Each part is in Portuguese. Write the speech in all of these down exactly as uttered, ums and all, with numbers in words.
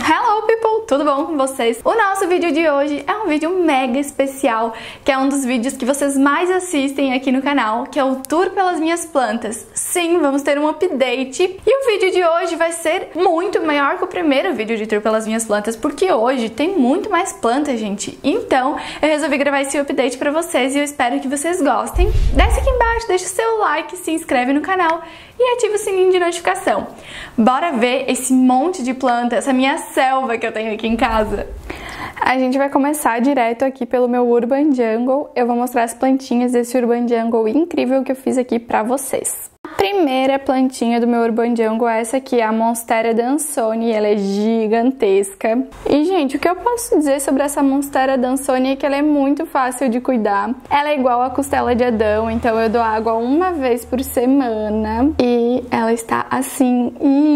Hello people, tudo bom com vocês? O nosso vídeo de hoje é um vídeo mega especial, que é um dos vídeos que vocês mais assistem aqui no canal, que é o tour pelas minhas plantas. Sim, vamos ter um update e o vídeo de hoje vai ser muito maior que o primeiro vídeo de tour pelas minhas plantas, porque hoje tem muito mais plantas, gente. Então eu resolvi gravar esse update pra vocês e eu espero que vocês gostem. Desce aqui embaixo, deixa o seu like, se inscreve no canal e ativa o sininho de notificação. Bora ver esse monte de planta, essa minha selva que eu tenho aqui em casa. A gente vai começar direto aqui pelo meu Urban Jungle. Eu vou mostrar as plantinhas desse Urban Jungle incrível que eu fiz aqui pra vocês. A primeira plantinha do meu Urban Jungle é essa aqui, a Monstera Dansoni. Ela é gigantesca. E, gente, o que eu posso dizer sobre essa Monstera Dansoni é que ela é muito fácil de cuidar. Ela é igual a costela de Adão, então eu dou água uma vez por semana. E ela está, assim,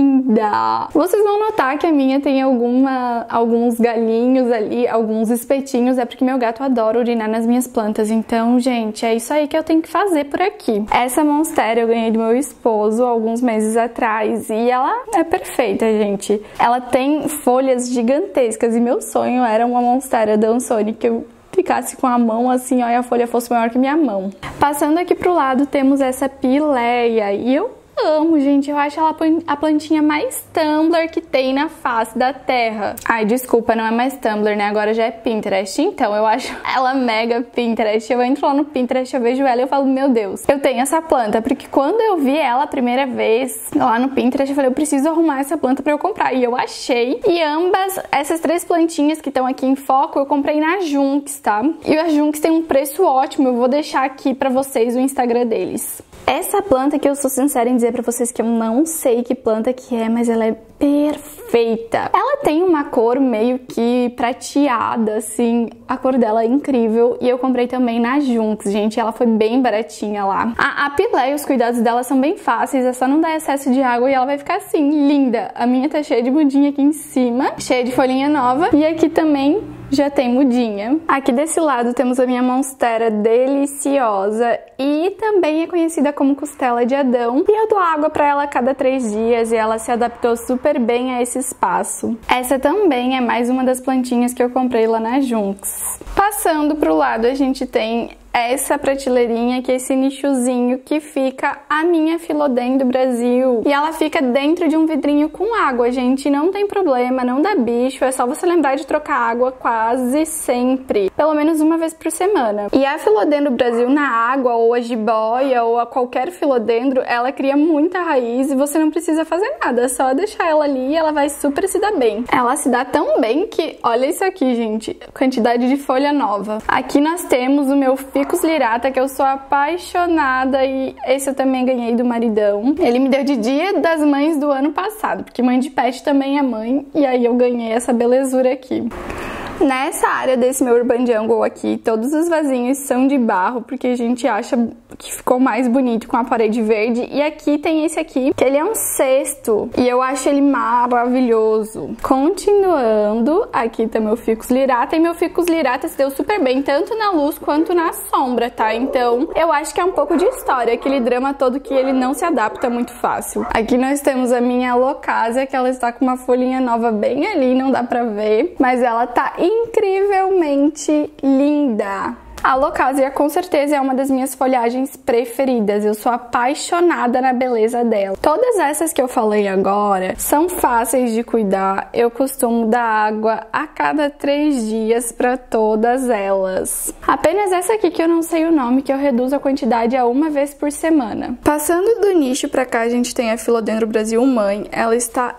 linda. Vocês vão notar que a minha tem alguma, alguns galinhos ali, alguns espetinhos. É porque meu gato adora urinar nas minhas plantas. Então, gente, é isso aí que eu tenho que fazer por aqui. Essa Monstera eu ganhei do meu esposo alguns meses atrás e ela é perfeita, gente. Ela tem folhas gigantescas e meu sonho era uma Monstera Dansoni que eu ficasse com a mão assim, ó, e a folha fosse maior que minha mão. Passando aqui pro lado temos essa Pileia e eu amo, gente. Eu acho ela a plantinha mais Tumblr que tem na face da terra. Ai, desculpa, não é mais Tumblr, né? Agora já é Pinterest. Então, eu acho ela mega Pinterest. Eu entro lá no Pinterest, eu vejo ela e eu falo, meu Deus, eu tenho essa planta. Porque quando eu vi ela a primeira vez lá no Pinterest, eu falei, eu preciso arrumar essa planta pra eu comprar. E eu achei. E ambas, essas três plantinhas que estão aqui em foco, eu comprei na Junks, tá? E a Junks tem um preço ótimo. Eu vou deixar aqui pra vocês o Instagram deles. Essa planta que eu sou sincera em dizer pra vocês que eu não sei que planta que é, mas ela é perfeita. Ela tem uma cor meio que prateada, assim, a cor dela é incrível e eu comprei também na Junks, gente, ela foi bem baratinha lá. A, a Pileia, os cuidados dela são bem fáceis, é só não dar excesso de água e ela vai ficar assim, linda. A minha tá cheia de mudinha aqui em cima, cheia de folhinha nova e aqui também já tem mudinha. Aqui desse lado temos a minha Monstera Deliciosa e também é conhecida como costela de Adão. E eu dou água pra ela a cada três dias e ela se adaptou super bem a esse espaço. Essa também é mais uma das plantinhas que eu comprei lá na Junks. Passando pro lado a gente tem essa prateleirinha, que é esse nichozinho que fica a minha Philodendron Brasil. E ela fica dentro de um vidrinho com água, gente. Não tem problema, não dá bicho. É só você lembrar de trocar água quase sempre. Pelo menos uma vez por semana. E a Philodendron Brasil na água, ou a jiboia, ou a qualquer Philodendron, ela cria muita raiz e você não precisa fazer nada. É só deixar ela ali e ela vai super se dar bem. Ela se dá tão bem que, olha isso aqui, gente. Quantidade de folha nova. Aqui nós temos o meu Ficus lirata, que eu sou apaixonada e esse eu também ganhei do maridão. Ele me deu de Dia das Mães do ano passado, porque mãe de pet também é mãe, e aí eu ganhei essa belezura aqui. Nessa área desse meu Urban Jungle aqui, todos os vasinhos são de barro, porque a gente acha que ficou mais bonito com a parede verde. E aqui tem esse aqui, que ele é um cesto, e eu acho ele maravilhoso. Continuando, aqui tá meu Ficus lirata, e meu Ficus lirata se deu super bem, tanto na luz quanto na sombra, tá? Então, eu acho que é um pouco de história, aquele drama todo que ele não se adapta muito fácil. Aqui nós temos a minha Alocasia, que ela está com uma folhinha nova bem ali, não dá pra ver, mas ela tá incrivelmente linda. A Alocasia com certeza é uma das minhas folhagens preferidas. Eu sou apaixonada na beleza dela. Todas essas que eu falei agora são fáceis de cuidar. Eu costumo dar água a cada três dias para todas elas. Apenas essa aqui que eu não sei o nome, que eu reduzo a quantidade a uma vez por semana. Passando do nicho pra cá, a gente tem a Philodendron Brasil mãe. Ela está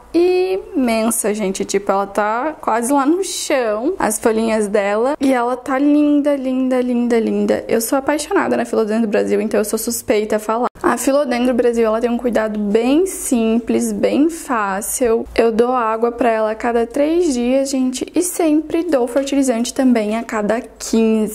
imensa, gente. Tipo, ela tá quase lá no chão, as folhinhas dela. E ela tá linda, linda, linda. Linda, linda. Eu sou apaixonada na Philodendron Brasil, então eu sou suspeita a falar. A Philodendron Brasil, ela tem um cuidado bem simples, bem fácil. Eu dou água pra ela a cada três dias, gente, e sempre dou fertilizante também a cada quinze.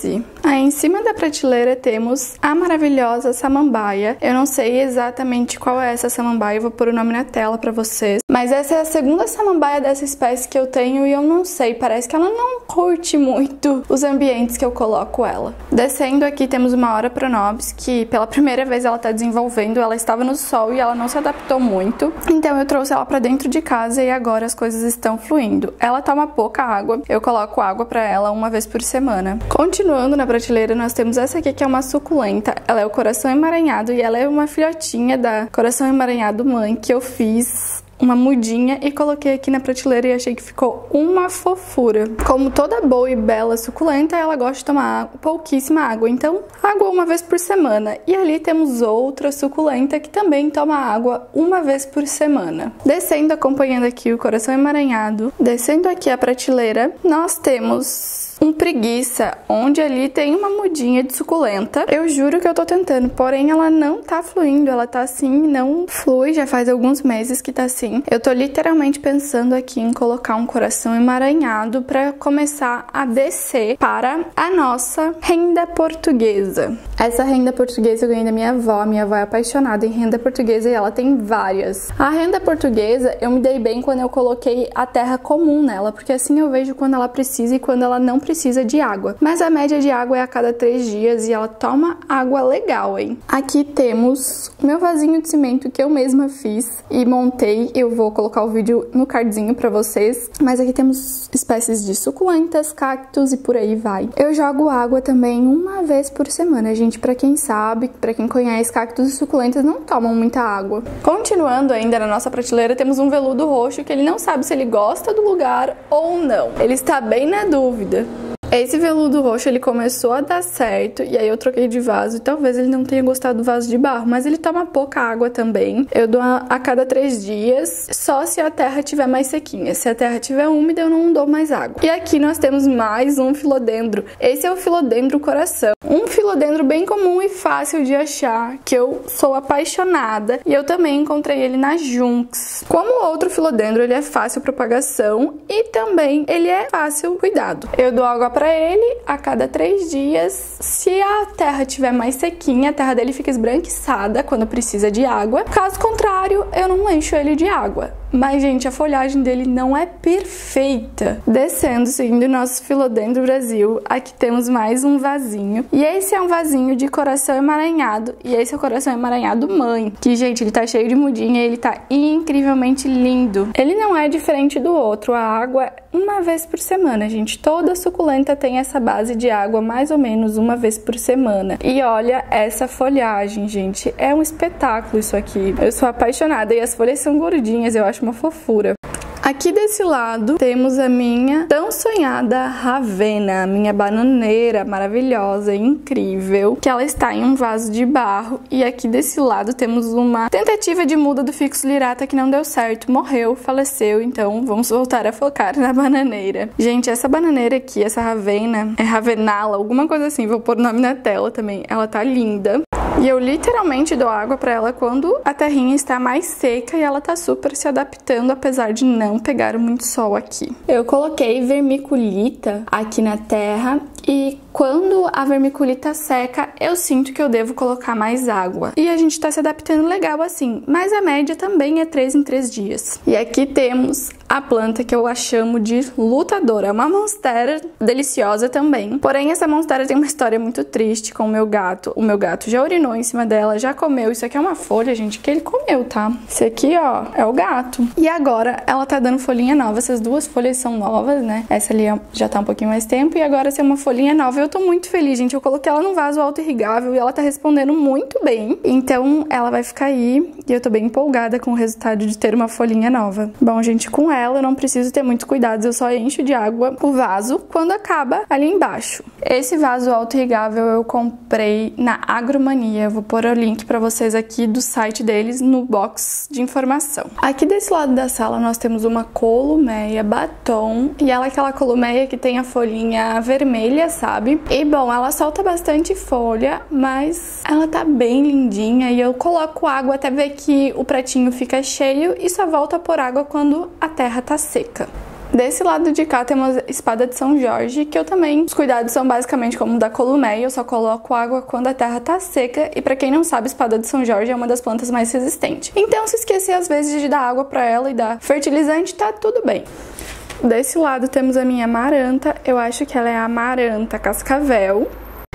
Aí em cima da prateleira temos a maravilhosa samambaia. Eu não sei exatamente qual é essa samambaia, eu vou pôr o nome na tela pra vocês. Mas essa é a segunda samambaia dessa espécie que eu tenho e eu não sei, parece que ela não curte muito os ambientes que eu coloco ela. Descendo aqui temos uma Ora Pronobis, que pela primeira vez ela tá desenvolvendo, ela estava no sol e ela não se adaptou muito. Então eu trouxe ela pra dentro de casa e agora as coisas estão fluindo. Ela toma pouca água, eu coloco água pra ela uma vez por semana. Continuando na prateleira, nós temos essa aqui que é uma suculenta. Ela é o coração emaranhado e ela é uma filhotinha da coração emaranhado mãe que eu fiz uma mudinha e coloquei aqui na prateleira e achei que ficou uma fofura. Como toda boa e bela suculenta, ela gosta de tomar pouquíssima água, então água uma vez por semana. E ali temos outra suculenta que também toma água uma vez por semana. Descendo, acompanhando aqui o coração emaranhado, descendo aqui a prateleira, nós temos um preguiça, onde ali tem uma mudinha de suculenta. Eu juro que eu tô tentando, porém ela não tá fluindo, ela tá assim, não flui, já faz alguns meses que tá assim. Eu tô literalmente pensando aqui em colocar um coração emaranhado pra começar a descer para a nossa renda portuguesa. Essa renda portuguesa eu ganhei da minha avó, minha avó é apaixonada em renda portuguesa e ela tem várias. A renda portuguesa eu me dei bem quando eu coloquei a terra comum nela, porque assim eu vejo quando ela precisa e quando ela não precisa de água. Mas a média de água é a cada três dias e ela toma água legal, hein? Aqui temos o meu vasinho de cimento que eu mesma fiz e montei. Eu vou colocar o vídeo no cardzinho pra vocês. Mas aqui temos espécies de suculentas, cactos e por aí vai. Eu jogo água também uma vez por semana, gente. Pra quem sabe, pra quem conhece, cactos e suculentas não tomam muita água. Continuando ainda na nossa prateleira, temos um veludo roxo que ele não sabe se ele gosta do lugar ou não. Ele está bem na dúvida. Esse veludo roxo, ele começou a dar certo, e aí eu troquei de vaso, e talvez ele não tenha gostado do vaso de barro, mas ele toma pouca água também. Eu dou a, a cada três dias, só se a terra estiver mais sequinha. Se a terra estiver úmida, eu não dou mais água. E aqui nós temos mais um filodendro. Esse é o filodendro coração. Um filodendro bem comum e fácil de achar, que eu sou apaixonada, e eu também encontrei ele na Junks. Como o outro filodendro, ele é fácil propagação, e também ele é fácil cuidado. Eu dou água para ele a cada três dias. Se a terra estiver mais sequinha, a terra dele fica esbranquiçada quando precisa de água. Caso contrário, eu não encho ele de água. Mas, gente, a folhagem dele não é perfeita. Descendo, seguindo o nosso Filodendro Brasil, aqui temos mais um vasinho. E esse é um vasinho de coração emaranhado. E esse é o coração emaranhado mãe. Que, gente, ele tá cheio de mudinha e ele tá incrivelmente lindo. Ele não é diferente do outro. A água uma vez por semana, gente. Toda suculenta tem essa base de água mais ou menos uma vez por semana. E olha essa folhagem, gente. É um espetáculo isso aqui. Eu sou apaixonada. E as folhas são gordinhas, eu acho uma fofura. Aqui desse lado temos a minha tão sonhada Ravena, a minha bananeira maravilhosa, incrível, que ela está em um vaso de barro. E aqui desse lado temos uma tentativa de muda do Ficus lirata que não deu certo, morreu, faleceu, então vamos voltar a focar na bananeira. Gente, essa bananeira aqui, essa Ravena, é Ravenala, alguma coisa assim, vou pôr o nome na tela também, ela tá linda. E eu literalmente dou água pra ela quando a terrinha está mais seca e ela tá super se adaptando, apesar de não pegar muito sol aqui. Eu coloquei vermiculita aqui na terra e quando a vermiculita seca, eu sinto que eu devo colocar mais água. E a gente tá se adaptando legal assim, mas a média também é três em três dias. E aqui temos a planta que eu a chamo de lutadora. É uma monstera deliciosa também. Porém, essa monstera tem uma história muito triste com o meu gato. O meu gato já urinou em cima dela, já comeu. Isso aqui é uma folha, gente, que ele comeu, tá? Esse aqui, ó, é o gato. E agora, ela tá dando folhinha nova. Essas duas folhas são novas, né? Essa ali já tá um pouquinho mais tempo. E agora, essa é uma folhinha nova. Eu tô muito feliz, gente. Eu coloquei ela num vaso auto-irrigável e ela tá respondendo muito bem. Então, ela vai ficar aí. E eu tô bem empolgada com o resultado de ter uma folhinha nova. Bom, gente, com ela eu não preciso ter muito cuidado. Eu só encho de água o vaso quando acaba ali embaixo. Esse vaso auto-irrigável eu comprei na Agromania. Eu vou pôr o link pra vocês aqui do site deles no box de informação. Aqui desse lado da sala nós temos uma columeia batom. E ela é aquela columeia que tem a folhinha vermelha, sabe? E bom, ela solta bastante folha, mas ela tá bem lindinha. E eu coloco água até ver que o pratinho fica cheio e só volto a pôr água quando a terra tá seca. Desse lado de cá temos a espada de São Jorge, que eu também, os cuidados são basicamente como o da Columeia, eu só coloco água quando a terra tá seca, e pra quem não sabe, a espada de São Jorge é uma das plantas mais resistentes. Então, se esquecer às vezes de dar água pra ela e dar fertilizante, tá tudo bem. Desse lado temos a minha amaranta, eu acho que ela é a amaranta cascavel.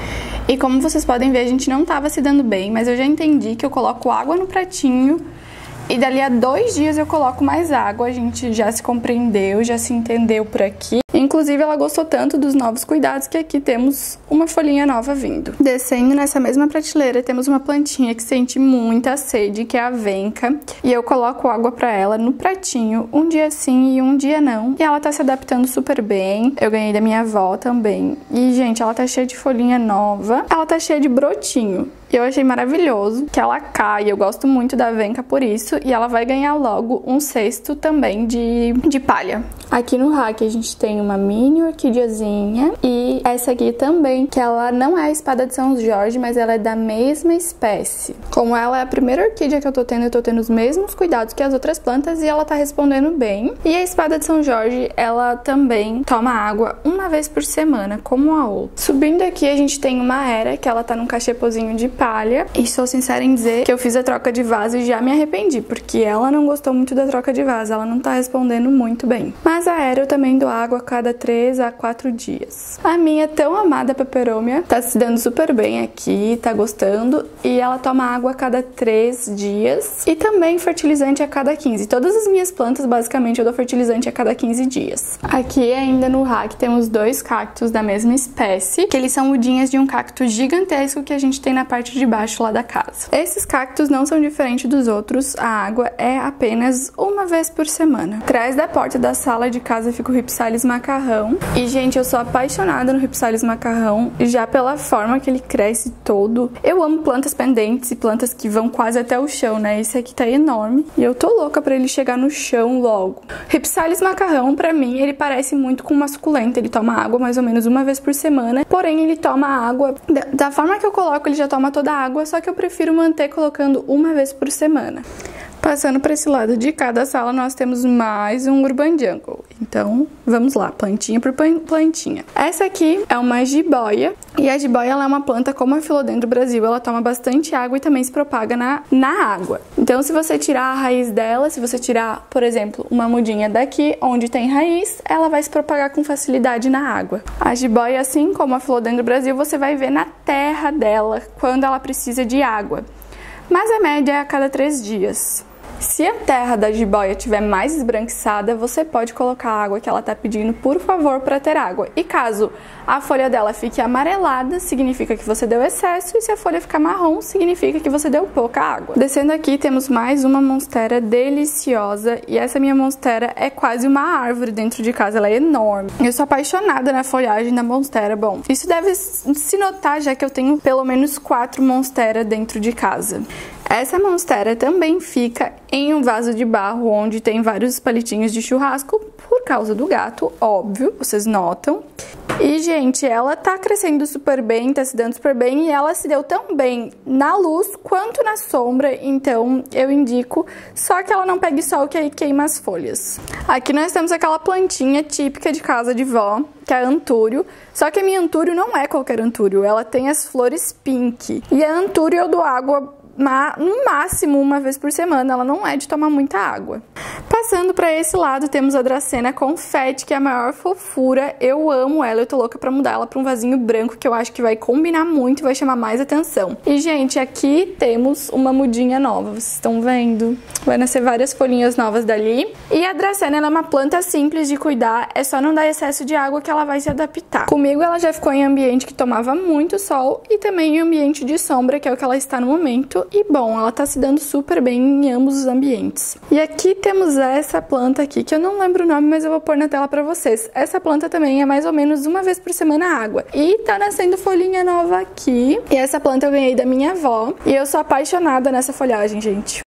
E como vocês podem ver, a gente não tava se dando bem, mas eu já entendi que eu coloco água no pratinho e dali a dois dias eu coloco mais água. A gente já se compreendeu, já se entendeu por aqui. Inclusive, ela gostou tanto dos novos cuidados que aqui temos uma folhinha nova vindo. Descendo nessa mesma prateleira, temos uma plantinha que sente muita sede, que é a Venca. E eu coloco água pra ela no pratinho, um dia sim e um dia não. E ela tá se adaptando super bem. Eu ganhei da minha avó também. E, gente, ela tá cheia de folhinha nova. Ela tá cheia de brotinho. E eu achei maravilhoso que ela cai. Eu gosto muito da Venca por isso. E ela vai ganhar logo um cesto também de, de palha. Aqui no rack a gente tem uma mini orquídeazinha. E essa aqui também, que ela não é a espada de São Jorge, mas ela é da mesma espécie. Como ela é a primeira orquídea que eu tô tendo, eu tô tendo os mesmos cuidados que as outras plantas e ela tá respondendo bem. E a espada de São Jorge, ela também toma água uma vez por semana, como a outra. Subindo aqui a gente tem uma Era, que ela tá num cachepozinho de palha. E sou sincera em dizer que eu fiz a troca de vaso e já me arrependi, porque ela não gostou muito da troca de vaso, ela não tá respondendo muito bem. Mas a Era eu também dou água a cada três a quatro dias. A minha tão amada peperômia tá se dando super bem aqui, tá gostando, e ela toma água a cada três dias e também fertilizante a cada quinze. Todas as minhas plantas, basicamente, eu dou fertilizante a cada quinze dias. Aqui ainda no rack temos dois cactos da mesma espécie, que eles são mudinhas de um cacto gigantesco que a gente tem na parte de baixo lá da casa. Esses cactos não são diferentes dos outros, a água é apenas uma vez por semana. Atrás da porta da sala de casa fica o Rhipsalis macarrão. E, gente, eu sou apaixonada no Rhipsalis macarrão, já pela forma que ele cresce todo. Eu amo plantas pendentes e plantas que vão quase até o chão, né? Esse aqui tá enorme e eu tô louca pra ele chegar no chão logo. Rhipsalis macarrão, pra mim, ele parece muito com uma suculenta. Ele toma água mais ou menos uma vez por semana, porém ele toma água... Da forma que eu coloco, ele já toma toda a água, só que eu prefiro manter colocando uma vez por semana. Passando para esse lado de cada sala, nós temos mais um Urban Jungle. Então, vamos lá, plantinha por plantinha. Essa aqui é uma jiboia, e a jiboia ela é uma planta como a Philodendron Brasil, ela toma bastante água e também se propaga na, na água. Então, se você tirar a raiz dela, se você tirar, por exemplo, uma mudinha daqui, onde tem raiz, ela vai se propagar com facilidade na água. A jiboia, assim como a Philodendron Brasil, você vai ver na terra dela, quando ela precisa de água. Mas a média é a cada três dias. Se a terra da jiboia estiver mais esbranquiçada, você pode colocar a água que ela está pedindo, por favor, para ter água. E caso a folha dela fique amarelada, significa que você deu excesso, e se a folha ficar marrom, significa que você deu pouca água. Descendo aqui, temos mais uma monstera deliciosa, e essa minha monstera é quase uma árvore dentro de casa, ela é enorme. Eu sou apaixonada na folhagem da monstera. Bom, isso deve se notar, já que eu tenho pelo menos quatro monstera dentro de casa. Essa monstera também fica em um vaso de barro onde tem vários palitinhos de churrasco por causa do gato, óbvio, vocês notam. E, gente, ela tá crescendo super bem, tá se dando super bem, e ela se deu tão bem na luz quanto na sombra, então eu indico, só que ela não pegue sol, que aí queima as folhas. Aqui nós temos aquela plantinha típica de casa de vó, que é a antúrio, só que a minha antúrio não é qualquer antúrio, ela tem as flores pink, e a antúrio eu dou água no máximo uma vez por semana, ela não é de tomar muita água. Passando para esse lado, temos a Dracena confete, que é a maior fofura. Eu amo ela, eu tô louca pra mudar ela pra um vasinho branco, que eu acho que vai combinar muito e vai chamar mais atenção. E, gente, aqui temos uma mudinha nova, vocês estão vendo? Vai nascer várias folhinhas novas dali. E a Dracena, ela é uma planta simples de cuidar, é só não dar excesso de água que ela vai se adaptar. Comigo, ela já ficou em ambiente que tomava muito sol e também em ambiente de sombra, que é o que ela está no momento. E, bom, ela tá se dando super bem em ambos os ambientes. E aqui temos essa planta aqui, que eu não lembro o nome, mas eu vou pôr na tela pra vocês. Essa planta também é mais ou menos uma vez por semana água. E tá nascendo folhinha nova aqui. E essa planta eu ganhei da minha avó. E eu sou apaixonada nessa folhagem, gente.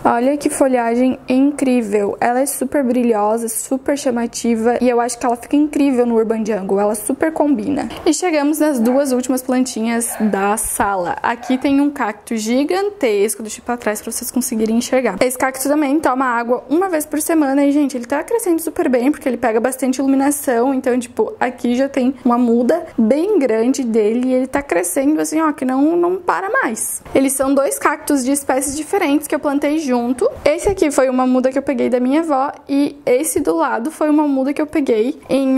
Olha que folhagem incrível. Ela é super brilhosa, super chamativa e eu acho que ela fica incrível no Urban Jungle. Ela super combina. E chegamos nas duas últimas plantinhas da sala. Aqui tem um cacto gigantesco. Deixa eu ir pra trás pra vocês conseguirem enxergar. Esse cacto também toma água uma vez por semana e, gente, ele tá crescendo super bem porque ele pega bastante iluminação. Então, tipo, aqui já tem uma muda bem grande dele e ele tá crescendo assim, ó, que não, não para mais. Eles são dois cactos de espécies diferentes que eu plantei junto. Esse aqui foi uma muda que eu peguei da minha avó e esse do lado foi uma muda que eu peguei em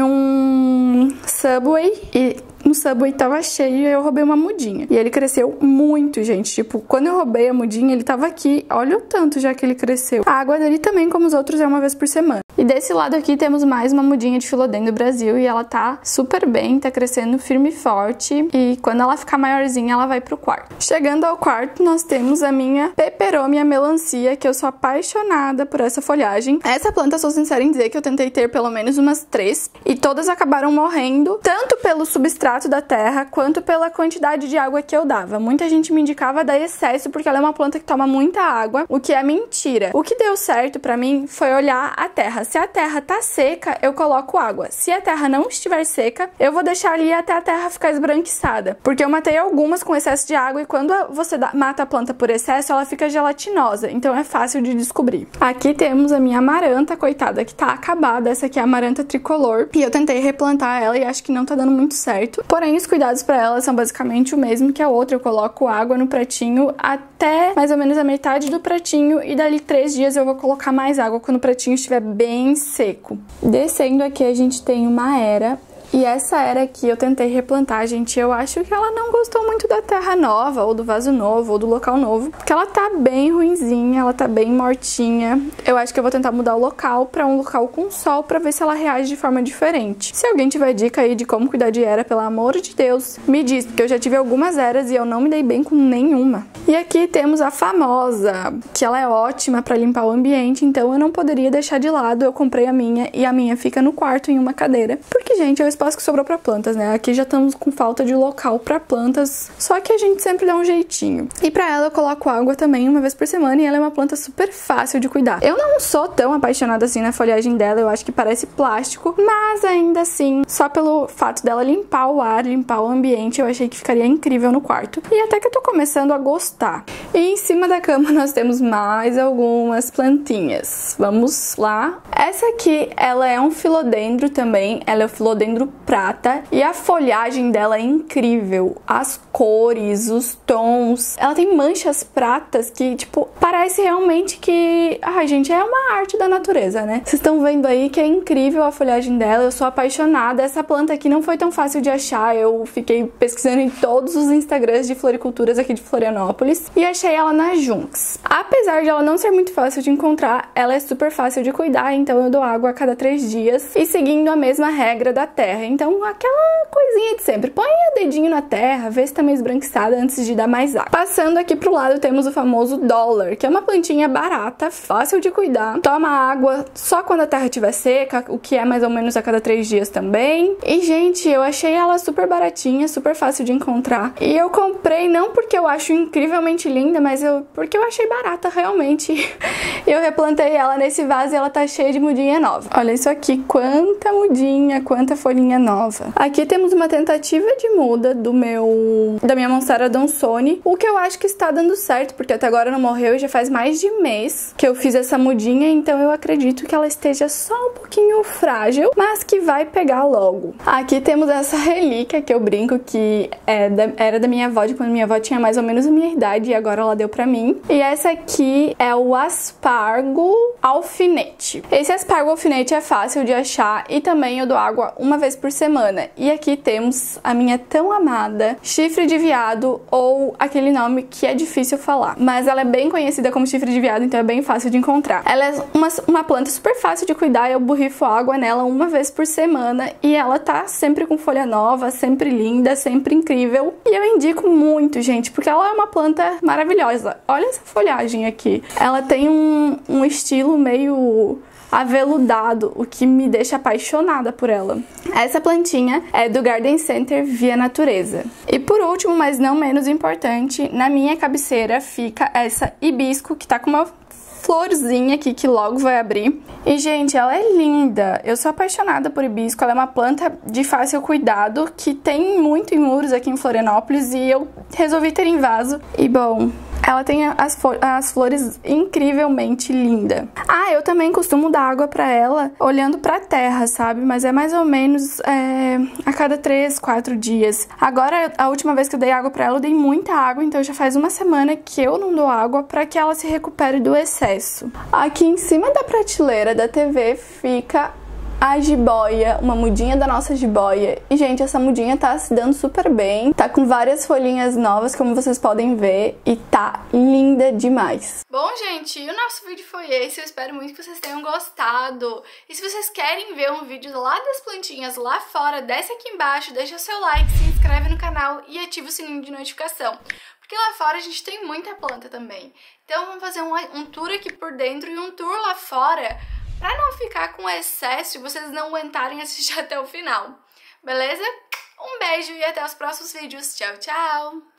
um Subway e no Subway tava cheio e eu roubei uma mudinha. E ele cresceu muito, gente. Tipo, quando eu roubei a mudinha, ele tava aqui. Olha o tanto já que ele cresceu. A água dele também, como os outros, é uma vez por semana. E desse lado aqui temos mais uma mudinha de Philodendron Brasil e ela tá super bem, tá crescendo firme e forte. E quando ela ficar maiorzinha, ela vai pro quarto. Chegando ao quarto, nós temos a minha Peperomia melancia, que eu sou apaixonada por essa folhagem. Essa planta, sou sincera em dizer que eu tentei ter pelo menos umas três e todas acabaram morrendo, tanto pelo substrato da terra, quanto pela quantidade de água que eu dava. Muita gente me indicava dar excesso porque ela é uma planta que toma muita água, o que é mentira. O que deu certo pra mim foi olhar a terra. Se a terra tá seca, eu coloco água. Se a terra não estiver seca, eu vou deixar ali até a terra ficar esbranquiçada. Porque eu matei algumas com excesso de água e quando você mata a planta por excesso, ela fica gelatinosa. Então é fácil de descobrir. Aqui temos a minha amaranta, coitada, que tá acabada. Essa aqui é a amaranta tricolor. E eu tentei replantar ela e acho que não tá dando muito certo. Porém, os cuidados para ela são basicamente o mesmo que a outra. Eu coloco água no pratinho até mais ou menos a metade do pratinho e dali três dias eu vou colocar mais água quando o pratinho estiver bem seco. Descendo aqui a gente tem uma era. E essa era aqui eu tentei replantar, gente. Eu acho que ela não gostou muito da terra nova, ou do vaso novo, ou do local novo. Porque ela tá bem ruinzinha, ela tá bem mortinha. Eu acho que eu vou tentar mudar o local pra um local com sol, pra ver se ela reage de forma diferente. Se alguém tiver dica aí de como cuidar de era, pelo amor de Deus, me diz. Porque eu já tive algumas eras e eu não me dei bem com nenhuma. E aqui temos a famosa, que ela é ótima pra limpar o ambiente. Então eu não poderia deixar de lado. Eu comprei a minha e a minha fica no quarto em uma cadeira. Porque, gente, eu espaço que sobrou para plantas, né? Aqui já estamos com falta de local para plantas, só que a gente sempre dá um jeitinho. E para ela eu coloco água também uma vez por semana e ela é uma planta super fácil de cuidar. Eu não sou tão apaixonada assim na folhagem dela, eu acho que parece plástico, mas ainda assim, só pelo fato dela limpar o ar, limpar o ambiente, eu achei que ficaria incrível no quarto. E até que eu tô começando a gostar. E em cima da cama nós temos mais algumas plantinhas. Vamos lá. Essa aqui, ela é um filodendro também, ela é o filodendro prata e a folhagem dela é incrível. As cores, os tons, ela tem manchas pratas que, tipo, parece realmente que, ai, gente, é uma arte da natureza, né? Vocês estão vendo aí que é incrível a folhagem dela, eu sou apaixonada. Essa planta aqui não foi tão fácil de achar, eu fiquei pesquisando em todos os Instagrams de floriculturas aqui de Florianópolis e achei ela na Junks. Apesar de ela não ser muito fácil de encontrar, ela é super fácil de cuidar, então eu dou água a cada três dias e seguindo a mesma regra da terra. Então, aquela coisinha de sempre. Põe o dedinho na terra, vê se tá meio esbranquiçada antes de dar mais água. Passando aqui pro lado, temos o famoso dólar, que é uma plantinha barata, fácil de cuidar. Toma água só quando a terra estiver seca, o que é mais ou menos a cada três dias também. E, gente, eu achei ela super baratinha, super fácil de encontrar. E eu comprei não porque eu acho incrivelmente linda, mas eu, porque eu achei barata, realmente. Eu replantei ela nesse vaso e ela tá cheia de mudinha nova. Olha isso aqui, quanta mudinha, quanta folhinha nova. Aqui temos uma tentativa de muda do meu da minha Monstera Dansoni, o que eu acho que está dando certo, porque até agora não morreu e já faz mais de mês que eu fiz essa mudinha, então eu acredito que ela esteja só um pouquinho frágil, mas que vai pegar logo. Aqui temos essa relíquia que eu brinco que é da, era da minha avó, de quando minha avó tinha mais ou menos a minha idade e agora ela deu pra mim. E essa aqui é o aspargo alfinete. Esse aspargo alfinete é fácil de achar e também eu dou água uma vez por semana. E aqui temos a minha tão amada chifre de viado, ou aquele nome que é difícil falar, mas ela é bem conhecida como chifre de viado, então é bem fácil de encontrar. Ela é uma, uma planta super fácil de cuidar, eu borrifo água nela uma vez por semana e ela tá sempre com folha nova, sempre linda, sempre incrível. E eu indico muito, gente, porque ela é uma planta maravilhosa. Olha essa folhagem aqui. Ela tem um, um estilo meio aveludado, o que me deixa apaixonada por ela. Essa plantinha é do Garden Center Via Natureza. E por último, mas não menos importante, na minha cabeceira fica essa hibisco, que tá com uma florzinha aqui que logo vai abrir. E, gente, ela é linda. Eu sou apaixonada por hibisco. Ela é uma planta de fácil cuidado que tem muito em muros aqui em Florianópolis e eu resolvi ter em vaso. E, bom, ela tem as, as flores incrivelmente lindas. Ah, eu também costumo dar água pra ela olhando pra terra, sabe? Mas é mais ou menos é, a cada três, quatro dias. Agora, a última vez que eu dei água pra ela, eu dei muita água, então já faz uma semana que eu não dou água pra que ela se recupere do excesso. Aqui em cima da prateleira da T V fica a jiboia, uma mudinha da nossa jiboia. E, gente, essa mudinha tá se dando super bem. Tá com várias folhinhas novas, como vocês podem ver. E tá linda demais. Bom, gente, o nosso vídeo foi esse. Eu espero muito que vocês tenham gostado. E se vocês querem ver um vídeo lá das plantinhas lá fora, desce aqui embaixo, deixa o seu like, se inscreve no canal e ativa o sininho de notificação. Porque lá fora a gente tem muita planta também. Então vamos fazer um, um tour aqui por dentro e um tour lá fora, pra não ficar com excesso e vocês não aguentarem assistir até o final. Beleza? Um beijo e até os próximos vídeos. Tchau, tchau!